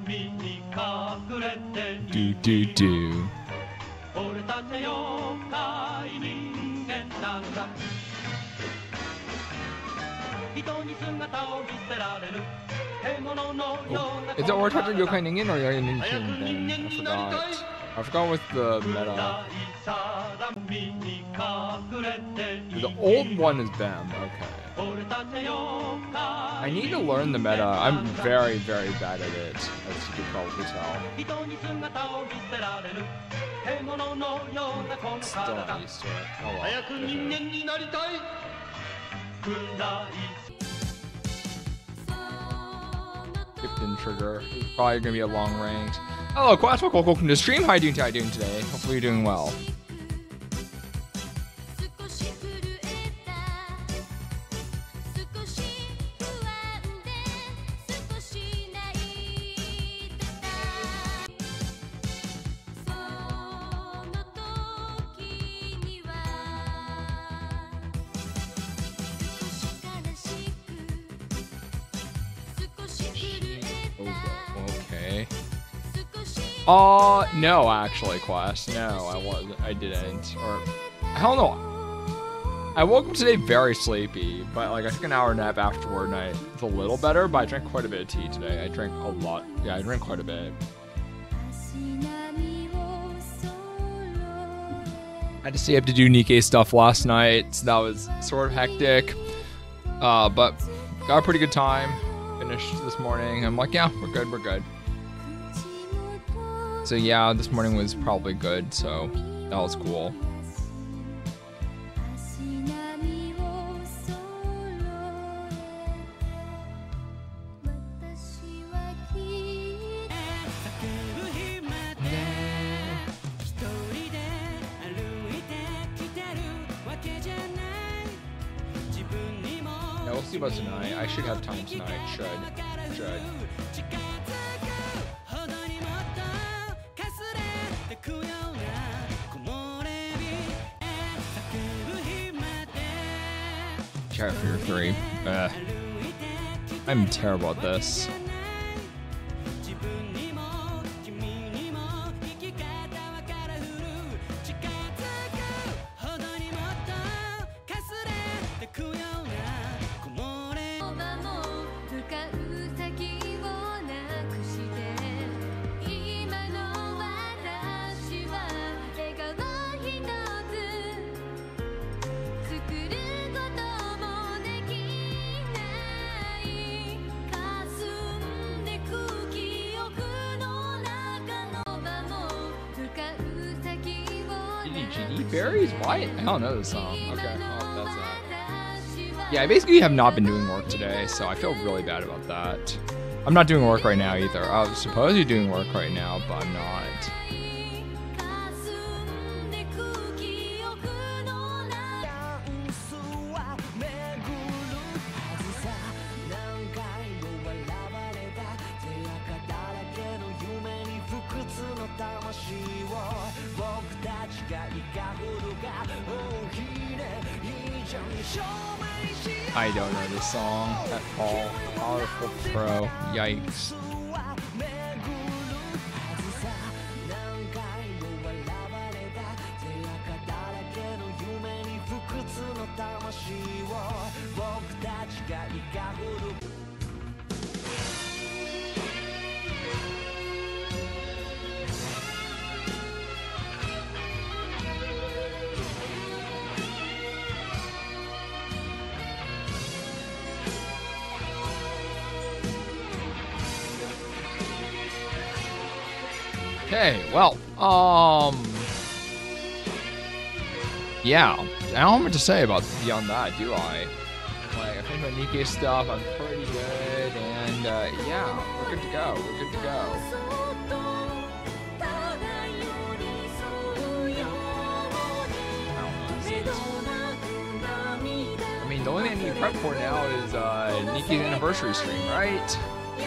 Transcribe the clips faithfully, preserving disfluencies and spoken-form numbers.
Do do do. Oh. Is it Oritachi Yokai Ningen or Yokai Ningen then? I forgot. I forgot what's the meta. The old one is Bam, okay. I need to learn the meta. I'm very, very bad at it, as you can probably tell. Still not used to it. Oh well. Skipton Trigger. It's probably gonna be a long range. Hello, Quest. Welcome to the stream. How are you doing today? doing today? Hopefully you're doing well. Uh, no, actually, Quest. No, I wasn't. I didn't. Or, hell no. I woke up today very sleepy, but like I took an hour nap afterward, and I it's a little better. But I drank quite a bit of tea today. I drank a lot. Yeah, I drank quite a bit. I had to stay up to do Nikkei stuff last night, so that was sort of hectic. Uh, but got a pretty good time. Finished this morning. I'm like, yeah, we're good. We're good. So yeah, this morning was probably good, so that was cool. Yeah, we'll see about tonight. I should have time tonight. Should. Should. Character three. Uh, I'm terrible at this. Berries? Why? I don't know this song. Okay, well, that's that. Yeah, I basically have not been doing work today, so I feel really bad about that. I'm not doing work right now either. I was supposed to be doing work right now, but I'm not. I don't know this song at all. Powerful Pro. Yikes. Okay, well, um, yeah, I don't have much to say about beyond that, do I? Like, I think my Nikkei stuff, I'm pretty good, and uh, yeah, we're good to go. We're good to go. I mean, the only thing I need to prep for now is uh, Nikkei's anniversary stream, right?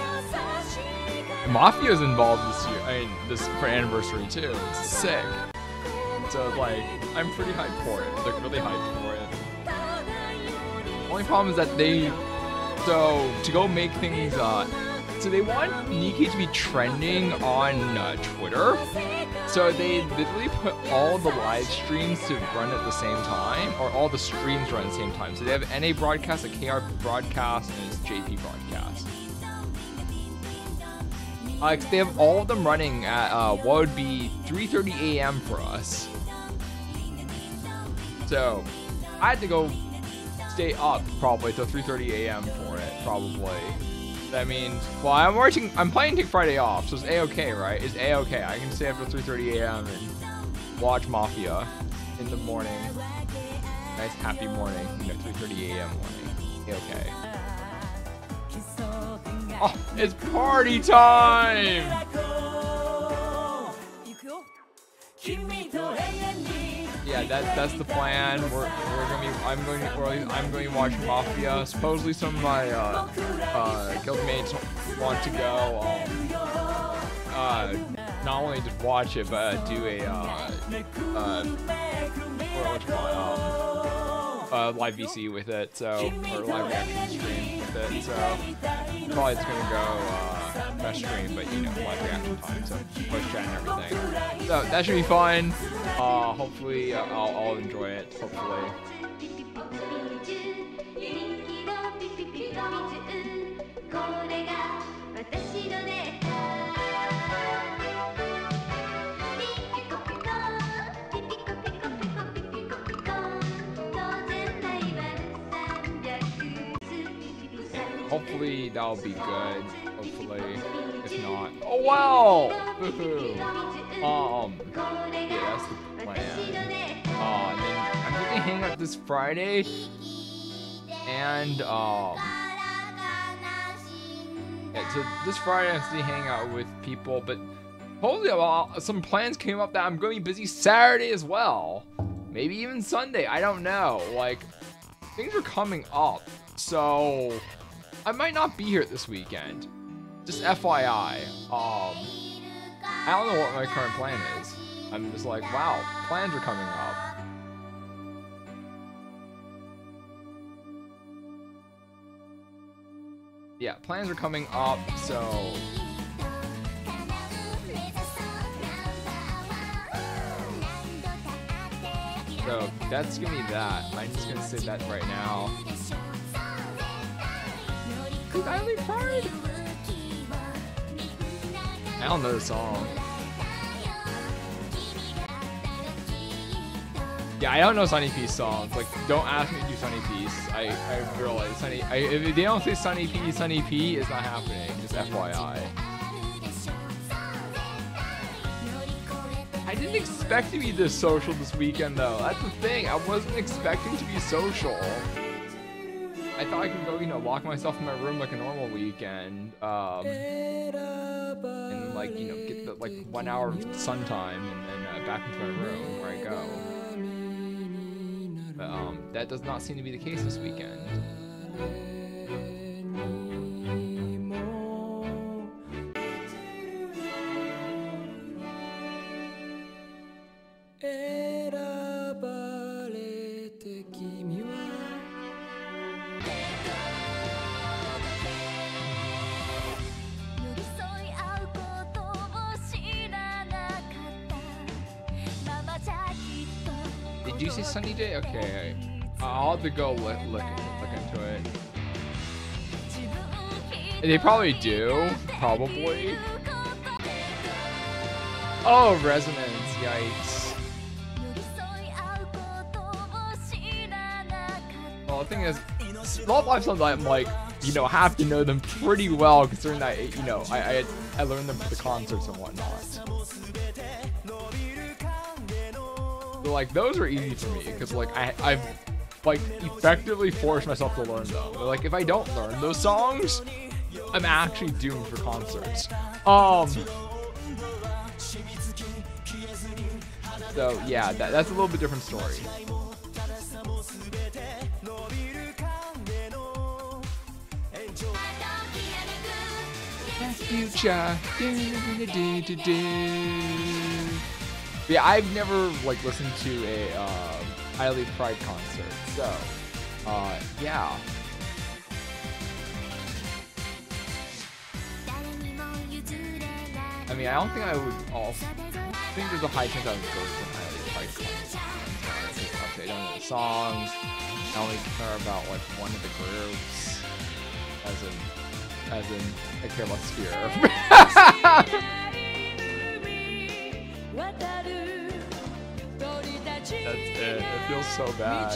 Mafia's involved this year, I mean, this for anniversary too. It's sick. So like, I'm pretty hyped for it. Like really hyped for it. Only problem is that they, so to go make things uh, so they want Nikke to be trending on uh, Twitter. So they literally put all the live streams to run at the same time, or all the streams run at the same time. So they have N A broadcast, a K R broadcast, and it's J P broadcast. Uh, they have all of them running at uh, what would be three thirty A M for us. So I had to go stay up probably till three thirty A M for it, probably. That means, well, I'm working, I'm planning to take Friday off, so it's A-okay, right? It's A-okay. I can stay up till three thirty A M and watch Mafia in the morning. Nice happy morning, you know, three thirty A M morning. A-okay. Oh, it's party time! Yeah, that that's the plan. We're we're gonna be. I'm going to. Or I'm going to watch Mafia. Supposedly, some of my uh, uh, guildmates want to go. Um, uh, not only just watch it, but uh, do a uh, uh, what you call it, um, uh, live V C with it. So or live reaction stream with it. So probably it's gonna go. Uh, Best stream, but you know, live reaction time, so voice chat and everything. So that should be fun. Uh, hopefully, uh, I'll, I'll enjoy it. Hopefully. Hopefully that'll be good. Hopefully, if not, oh wow! Woohoo! Um, yeah, that's the plan. Uh, and then I'm gonna hang out this Friday, and um, yeah, so this Friday I'm gonna hang out with people, but hopefully, well, some plans came up that I'm gonna be busy Saturday as well, maybe even Sunday. I don't know. Like, things are coming up, so I might not be here this weekend. Just F Y I. Um, I don't know what my current plan is. I'm just like, wow, plans are coming up. Yeah, plans are coming up, so... So, that's gonna be that. I'm just gonna say that right now. Cause I only Pride! I don't know the song. Yeah, I don't know Sunny Peace songs. Like, don't ask me to do Sunny Peace. I, I realize Sunny. I, if they don't say Sunny P, Sunny P is not happening. Just F Y I. I didn't expect to be this social this weekend, though. That's the thing. I wasn't expecting to be social. I thought I could go, you know, lock myself in my room like a normal weekend. Um, and, like, you know, get the, like, one hour of sun time and then uh, back into my room where I go. But, um, that does not seem to be the case this weekend. Did you say sunny day? Okay, I'll have to go look, look, look into it. They probably do, probably. Oh, resonance, yikes. Well, the thing is, Love Live songs I'm like, you know, have to know them pretty well, considering that, you know, I I, I learned them for the concerts and whatnot. So, like, those are easy for me because, like, I, I've like effectively forced myself to learn them. Like, if I don't learn those songs, I'm actually doomed for concerts. Um. So yeah, that, that's a little bit different story. Future. Yeah, I've never like listened to a uh, Highly Pride concert, so uh, yeah. mean, I don't think I would also, I think there's a high chance I would go to my like I don't know the songs. I only care about like one of the groups. As in, as in, I care about Sphere. That's it. It feels so bad.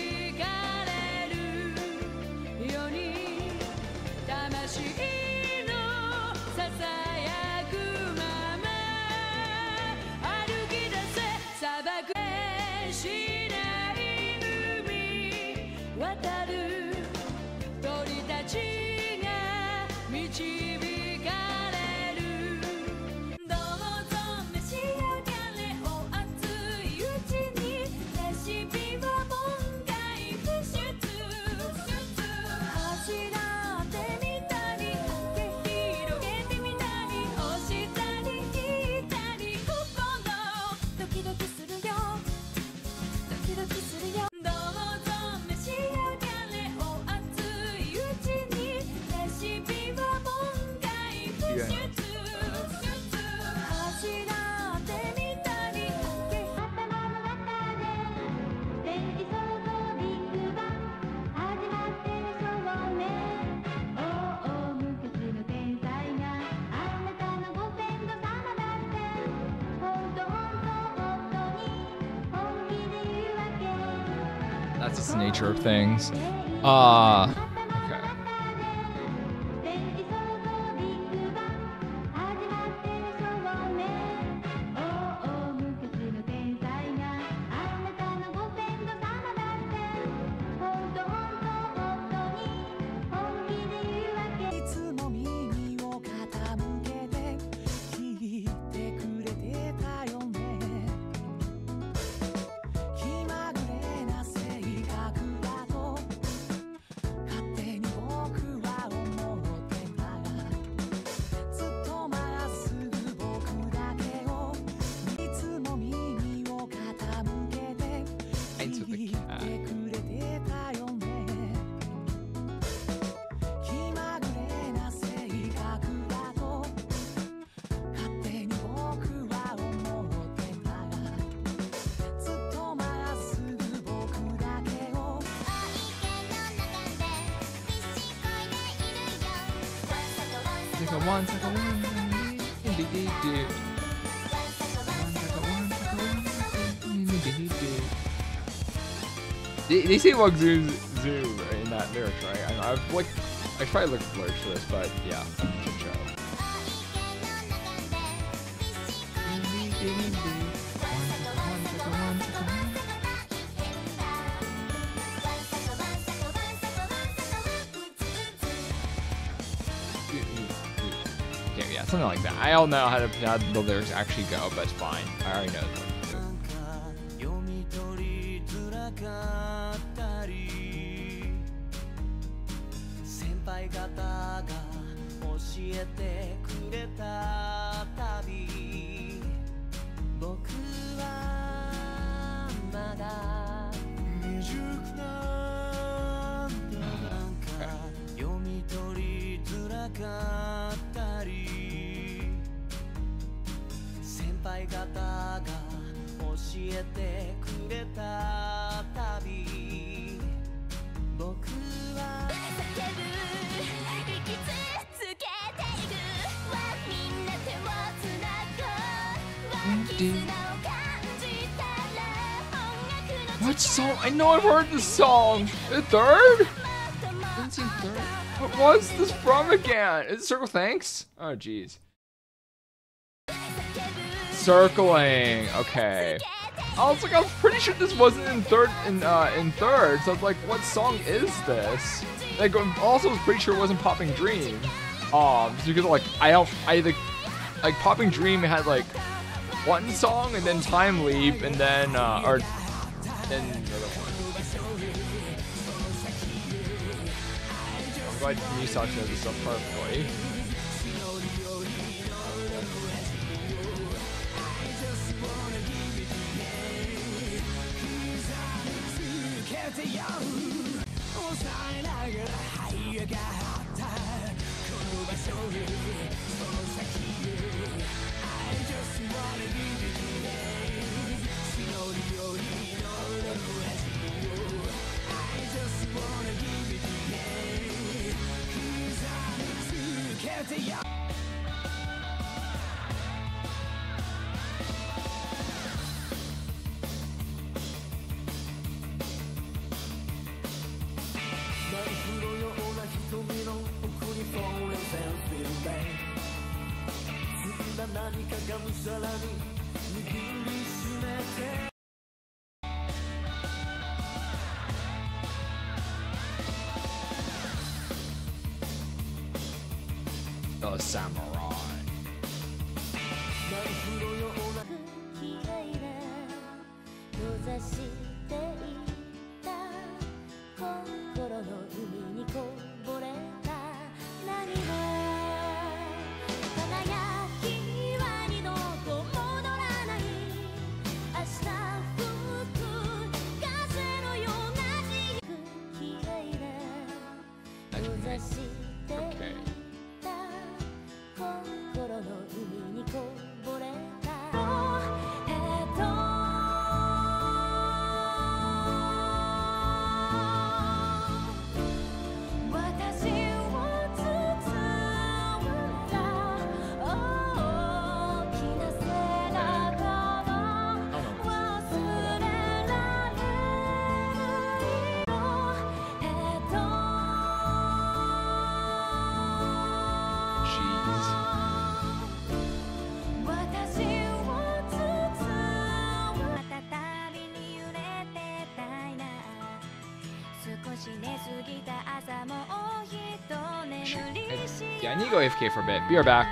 That's just the nature of things. Uh, okay. They, they say like zoom zoom in that lyrics, right? I, I've like I try to look at lyrics for this, but yeah, shit show. Okay, yeah, something like that. I don't know how to how the lyrics actually go, but it's fine. I already know what to do. 'What song? I know I've heard this song. The third? Didn't seem third. What was this from again? Is it Circle Thanks? Oh jeez. Circling. Okay. I was like, I was pretty sure this wasn't in third. In uh, in third. So I was like, what song is this? Like, also was pretty sure it wasn't Popping Dream. Um, just because like I don't, I like, like Popping Dream had like one song and then Time Leap and then uh, or then another one. I'm glad Misak knows this stuff perfectly. The samurai. Okay. Yeah, I need to go A F K for a bit. Be right back.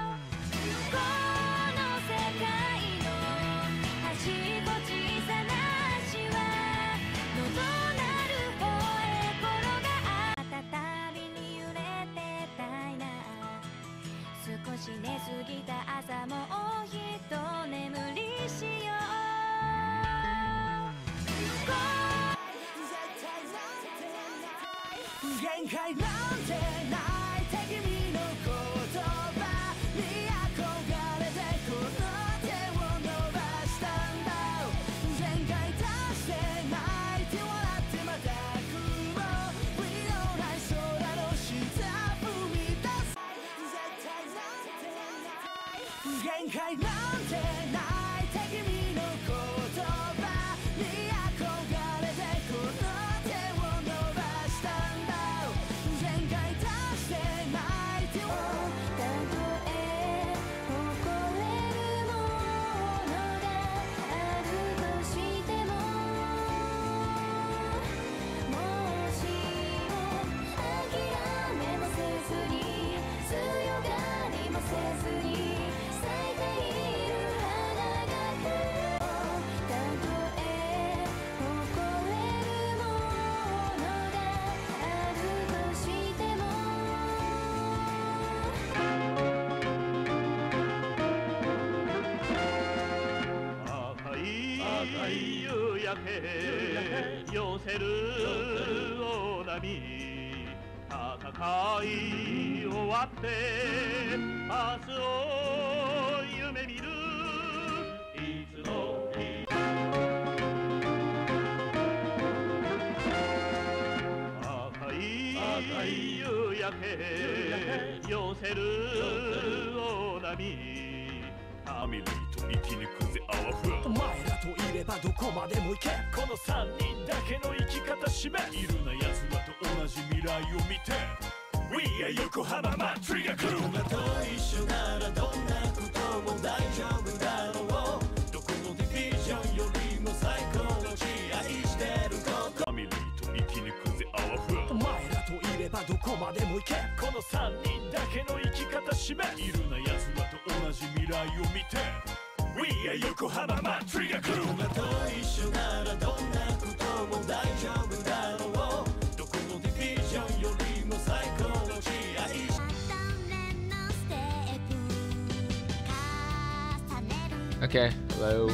Okay, hello.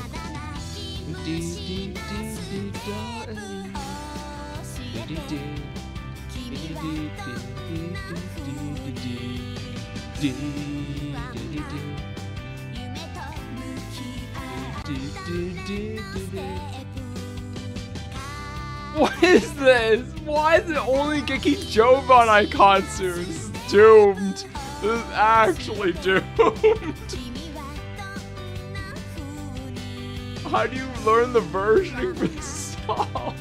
Do, do, do, do. Do, do, do, do, do. What is this? Why is it only Geki Joban Aikatsu? This is doomed. This is actually doomed. How do you learn the versioning for this song?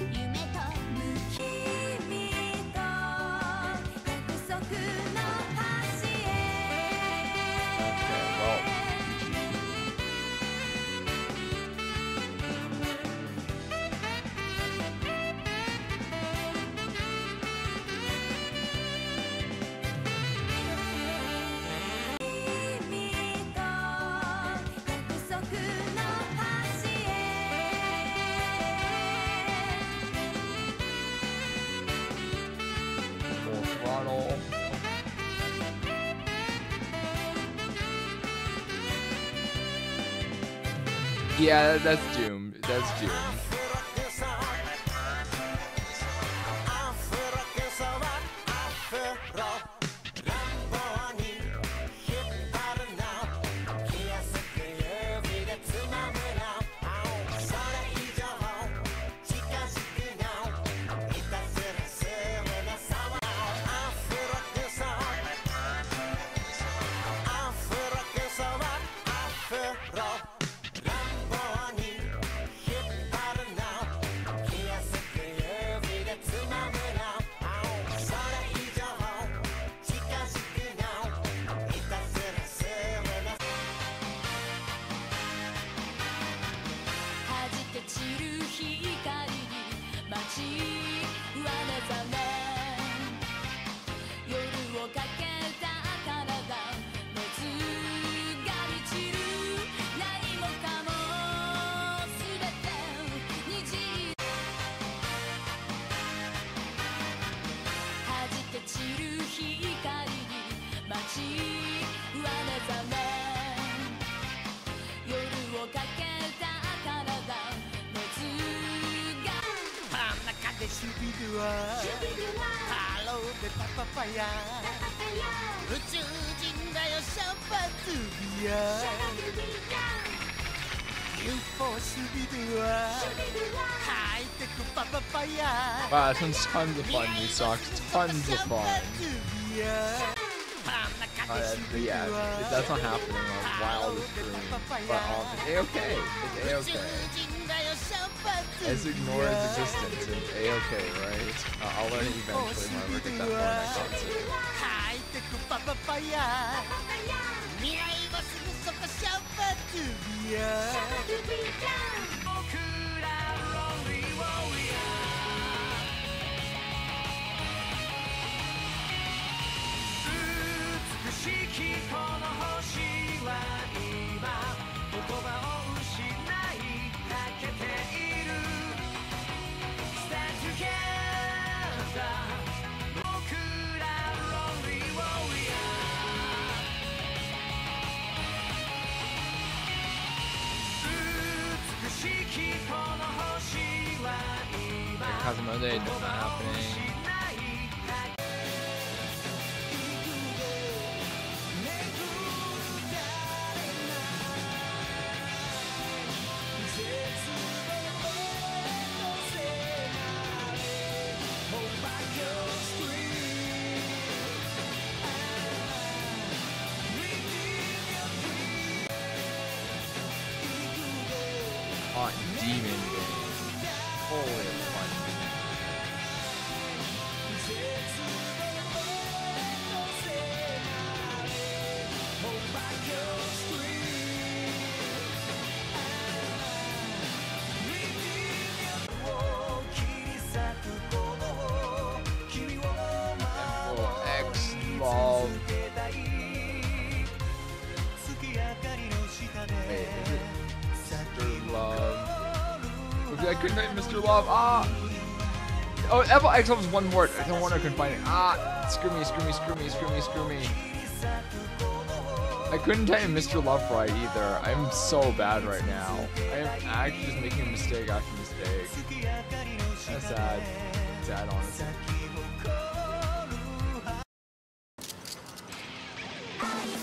Yeah, that's doomed. That's doomed. Wow, this one's tons of fun, you suck. Tons of fun. Uh, yeah, that's not happening on Wildest Dream. But um, it's A-okay. It's A-okay. As ignore its existence, it's A-okay, right? Uh, I'll learn it eventually when I ever get that far Kazumode, not happening. Hot demon game. Holy fun. X-Love. Wait, is it Mister Love? I couldn't type Mister Love. Ah! Oh, Evo X-Love is one word. I don't want to confine it. Ah! Screw me, screw me, screw me, screw me, screw me. I couldn't type Mister Love right either. I'm so bad right now. I am actually just making a mistake after mistake. That's sad. Sad, honestly.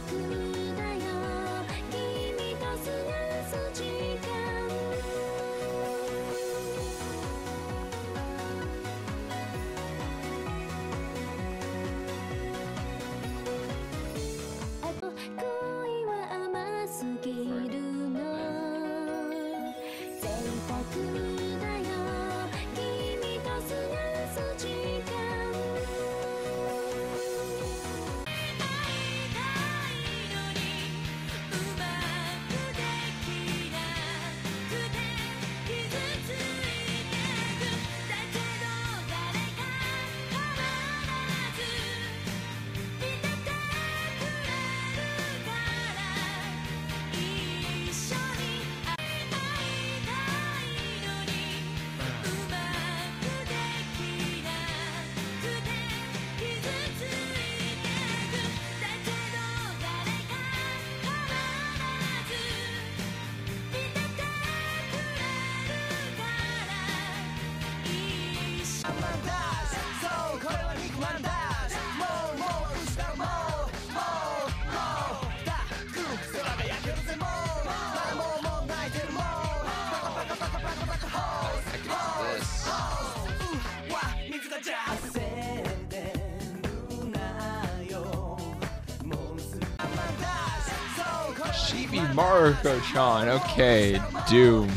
Chibi Mariko-chan, okay, doomed.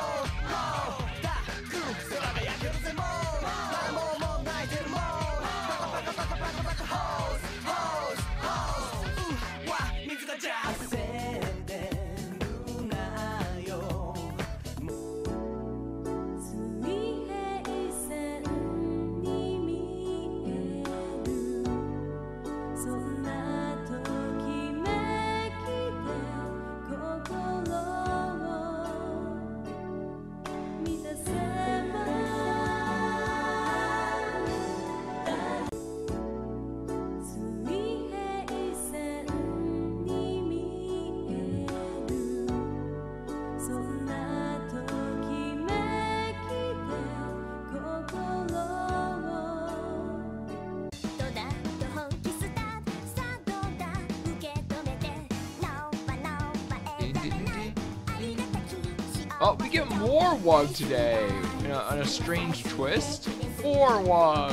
Oh, we get more Wug today, you know, on a strange twist. More Wug.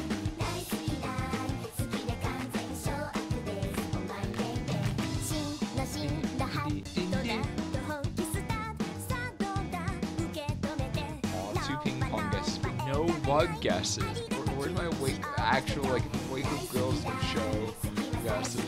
Oh, two ping pong guesses, but no Wug guesses. Where, where's my wake, actual like Wake Up Girls show guesses?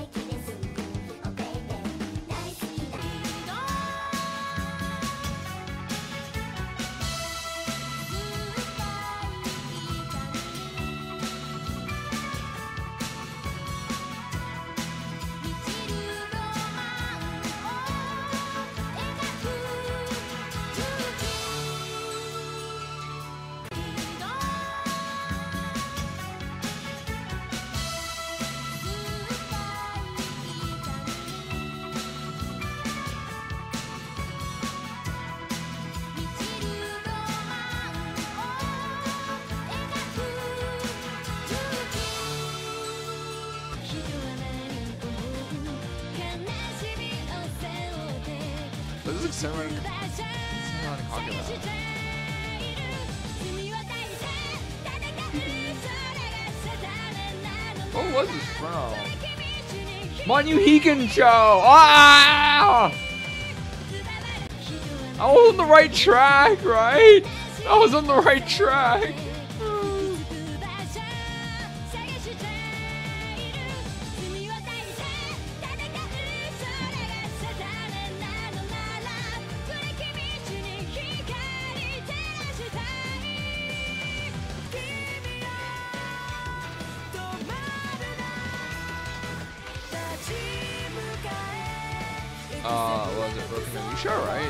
This looks so like what was this from? Monuhikan Show! Ah! I was on the right track, right? I was on the right track. Uh, was it Broken Alicia, right?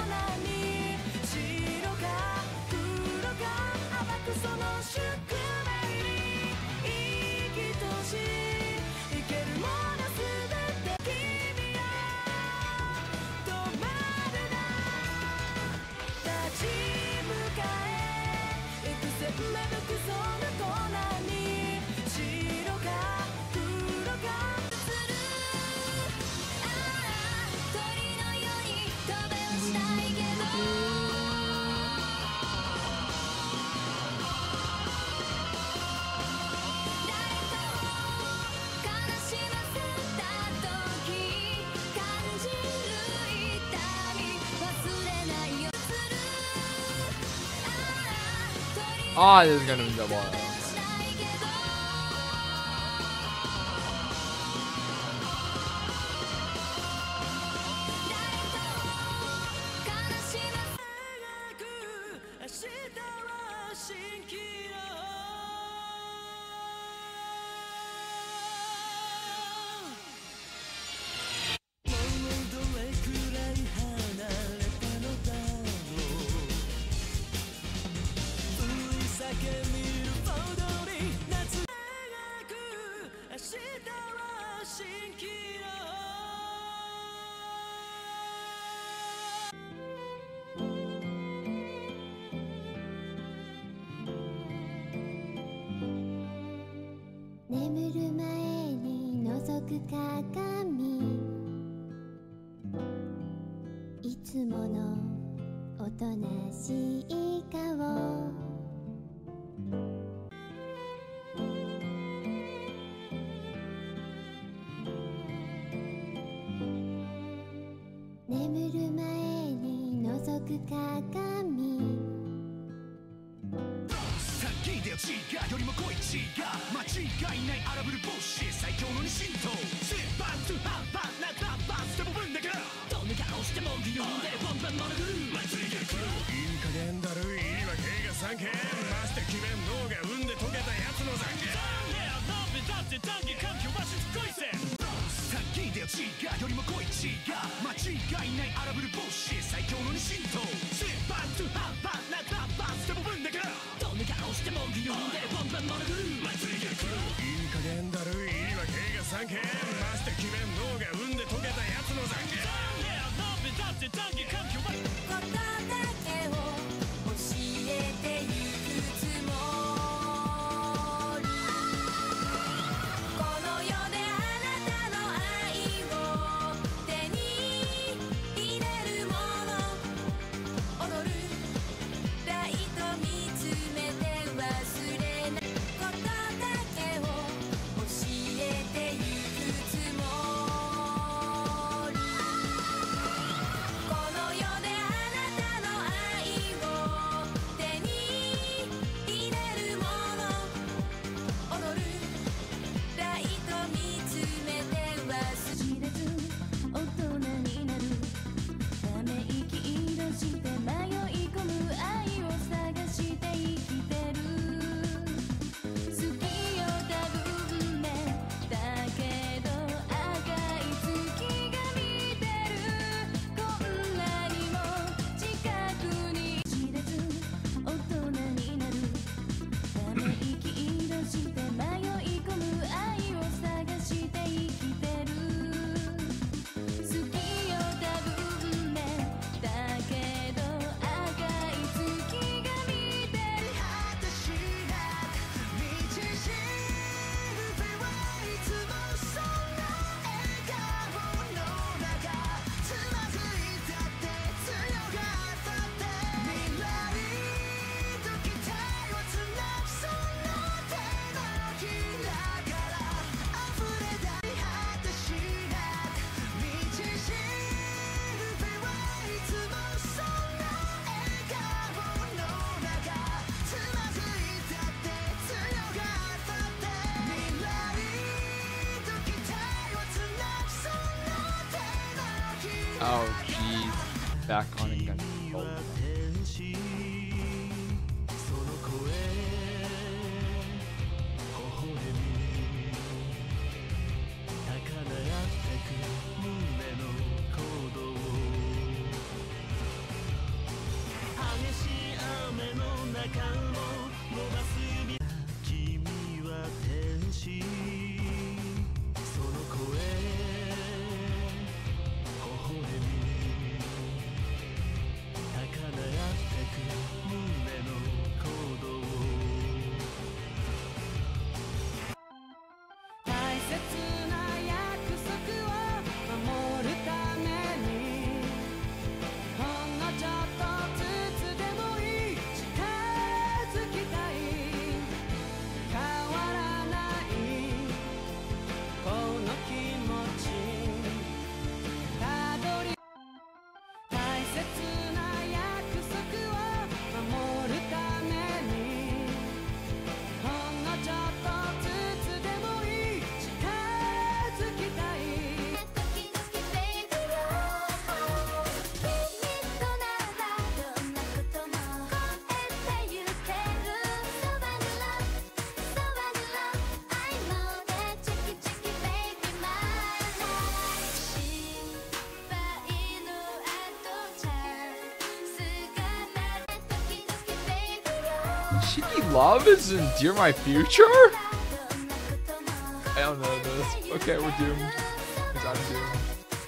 Oh, this is gonna be double. Okay. Oh, jeez. Back on again. Oh. Cheeky love is in Dear My Future? I don't know this. Okay, we're doomed. Because I'm doomed.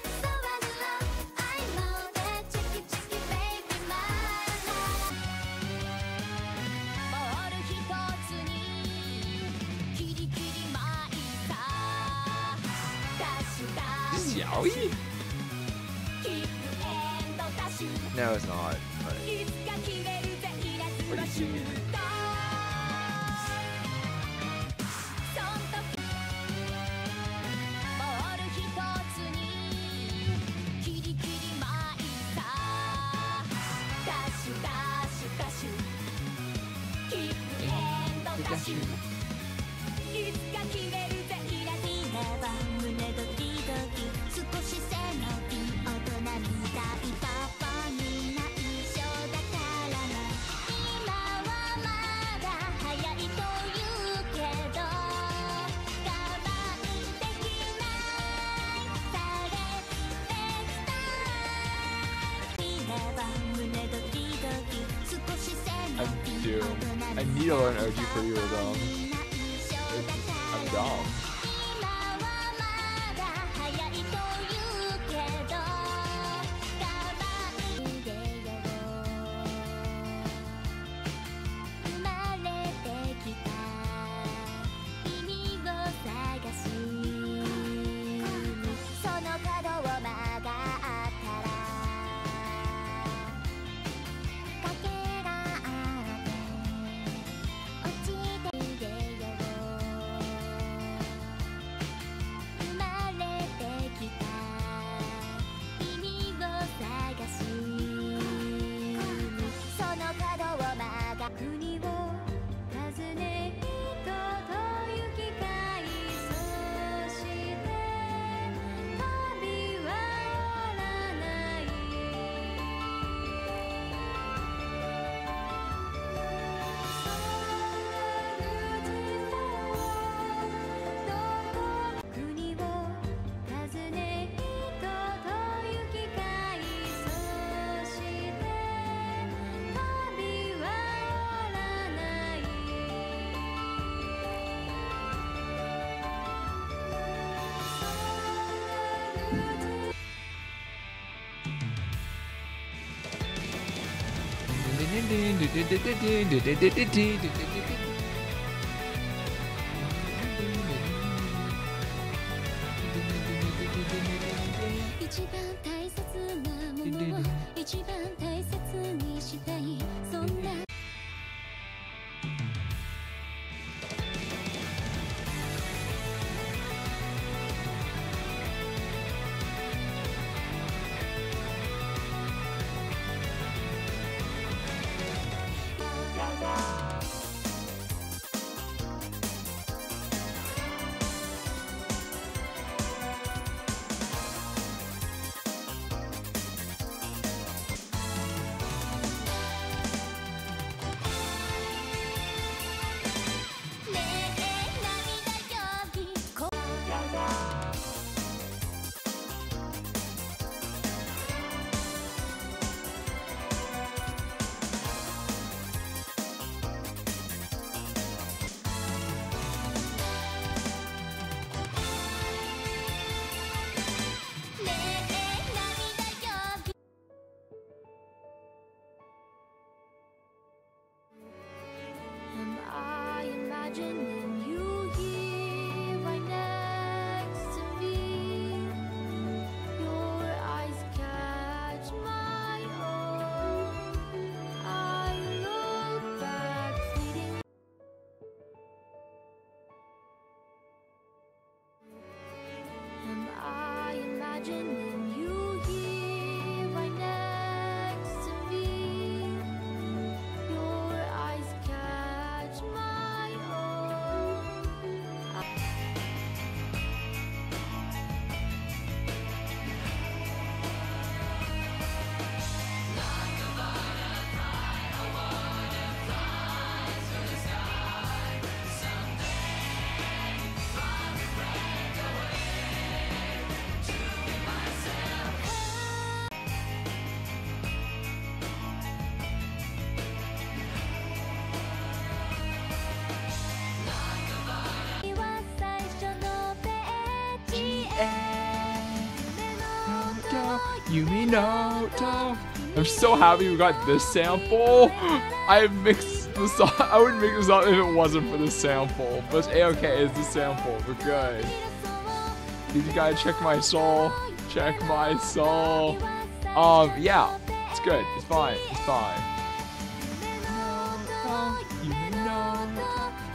Is this Yaoi? No, it's not. But what do you mean? I'm doomed. I need to learn O G for you though. I'm dumb. Yumi Noto. I'm so happy we got this sample. I mixed the song. I would mix this up if it wasn't for the sample. But it's A-okay is the sample. We're good. You gotta check my soul. Check my soul. Um, yeah. It's good. It's fine. It's fine. Yumi Noto.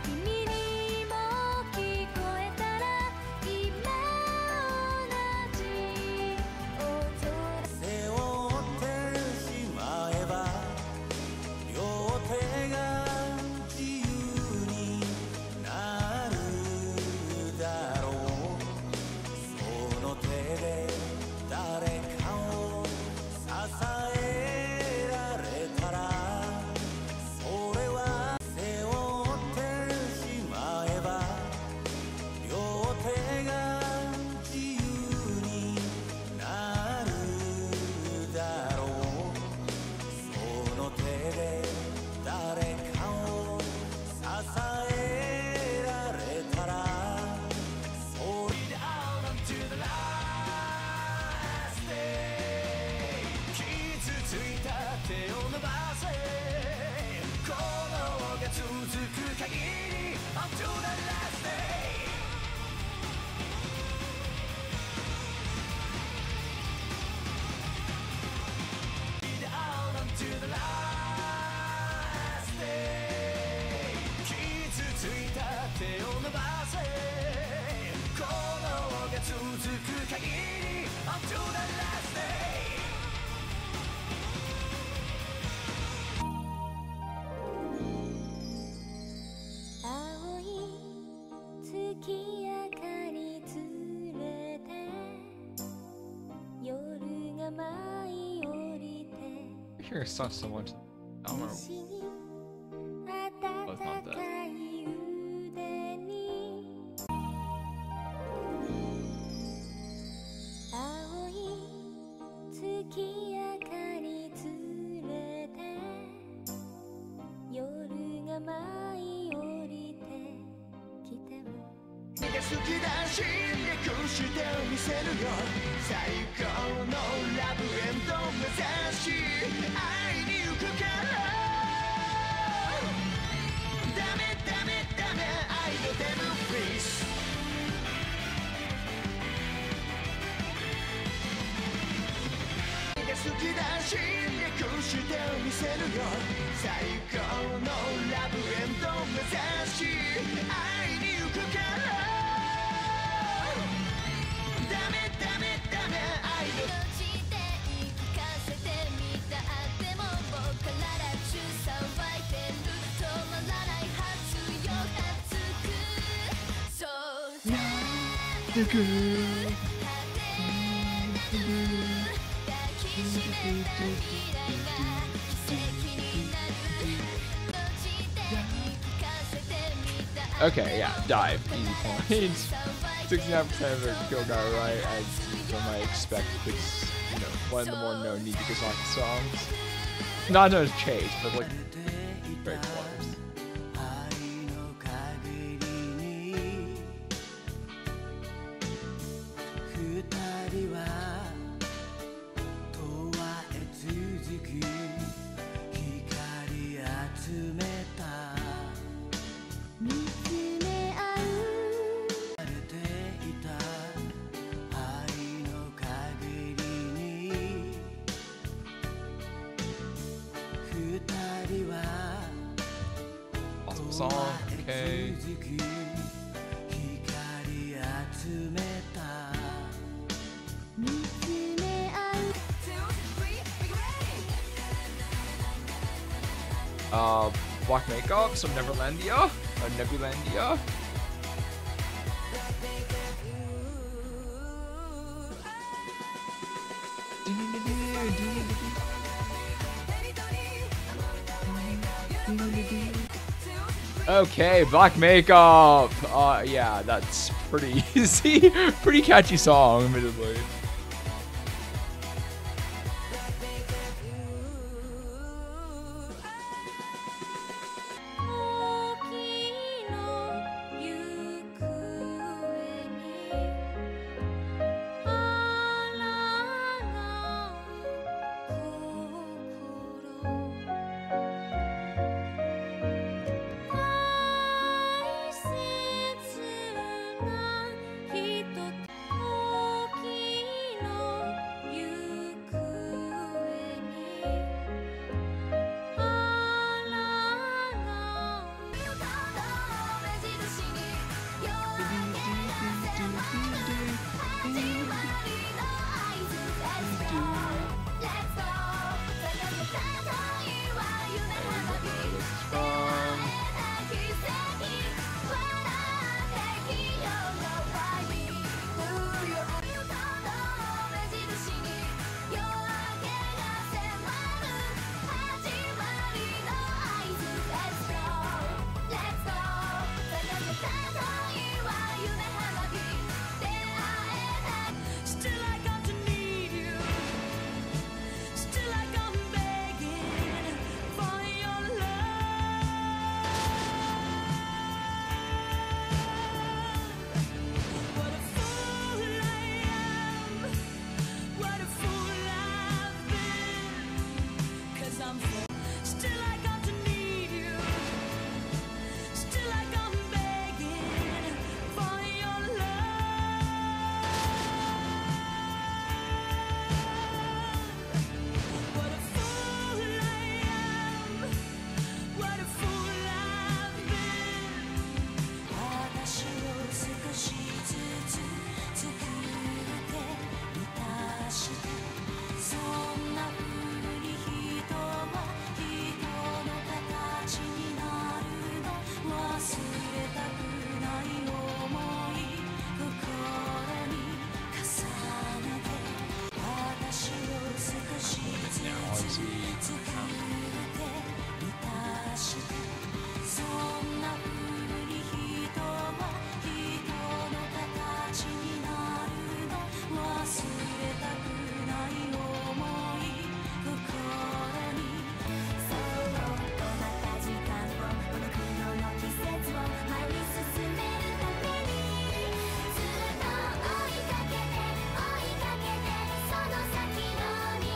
I hear a song so much. I don't know. Oh, it's not that. The girl. Okay, yeah, dive. Easy points. sixty-nine percent of the kill got right, as I might expect, because, you know, one of the more known Nijigasaki songs. Not known as Chase, but like, very close. Song, okay. Uh, black makeup, so Neverlandia, or Nebulandia. Okay, black makeup. Uh, yeah, that's pretty easy. Pretty catchy song, admittedly.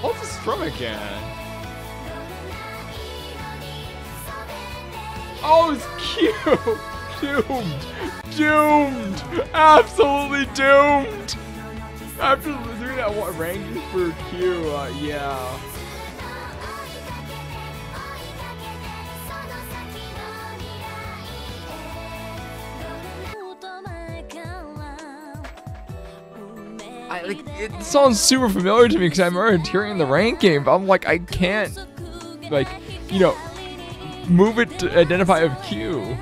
What's this from again? Oh, it's cute. Doomed. Doomed. Absolutely doomed. After doing that what ranking for Q, uh, yeah. I like it sounds super familiar to me because I remember hearing the ranking, but I'm like I can't like you know move it to identify with Q.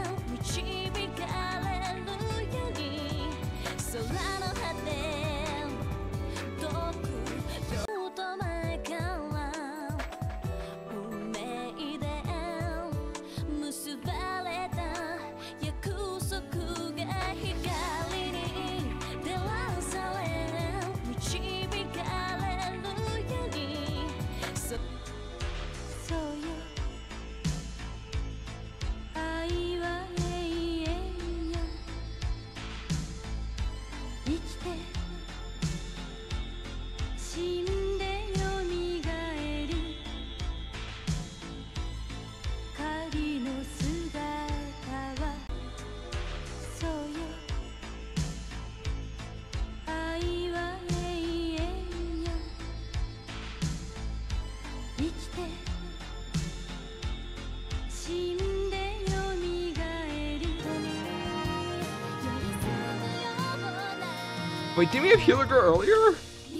Wait, didn't we have Healer Girl earlier?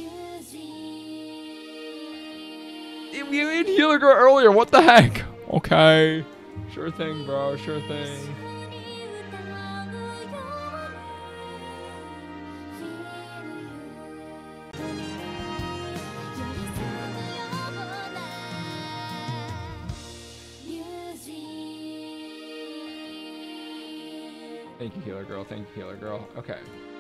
We had Healer Girl earlier, what the heck? Okay. Sure thing, bro, sure thing. Thank you, Healer Girl, thank you, Healer Girl. Okay.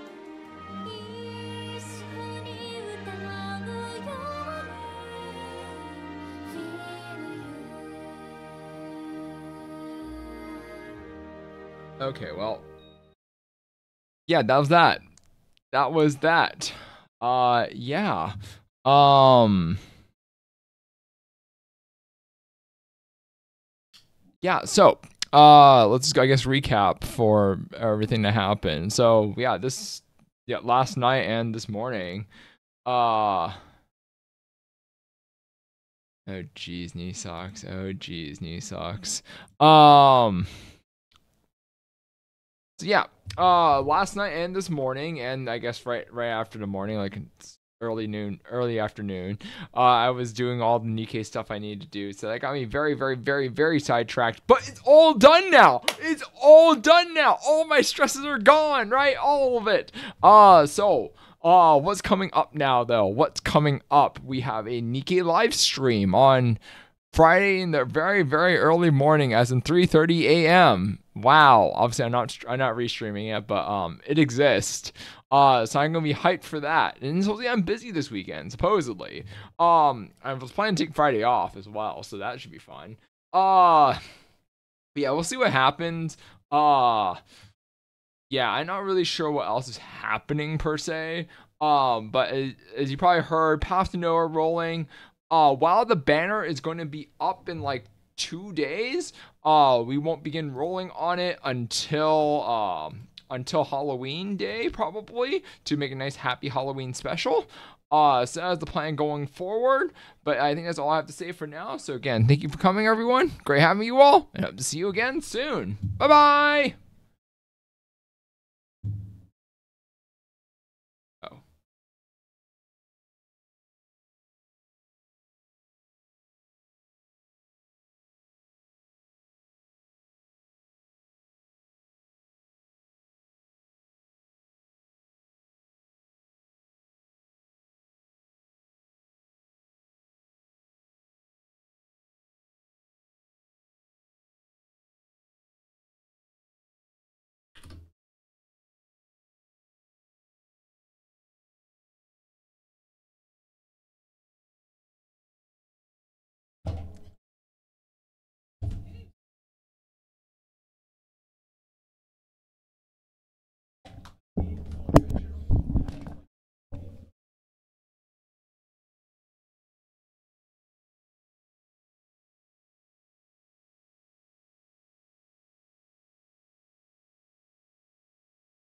Okay, well, yeah, that was that. That was that. Uh, yeah. Um, yeah, so, uh, let's, I guess, recap for everything that happened. So, yeah, this, yeah, last night and this morning, uh, oh, geez, knee socks. Oh, geez, knee socks. Um... So yeah, uh, last night and this morning, and I guess right right after the morning, like early noon, early afternoon, uh, I was doing all the Nikkei stuff I needed to do. So that got me very, very, very, very sidetracked. But it's all done now. It's all done now. All my stresses are gone, right? All of it. Uh, so. Uh, what's coming up now, though? What's coming up? We have a Nikkei live stream on Friday in the very, very early morning, as in three thirty a m Wow. Obviously, I'm not I'm not restreaming it, but um, it exists. Uh, so I'm gonna be hyped for that. And supposedly I'm busy this weekend, supposedly. Um, I was planning to take Friday off as well, so that should be fun. Uh, but yeah, we'll see what happens. Uh, yeah, I'm not really sure what else is happening per se. Um, but as, as you probably heard, Path to Nowhere rolling. Uh, while the banner is going to be up in like two days, uh, we won't begin rolling on it until um until Halloween Day, probably, to make a nice happy Halloween special. Uh, so that's the plan going forward. But I think that's all I have to say for now. So again, thank you for coming, everyone. Great having you all, and hope to see you again soon. Bye bye.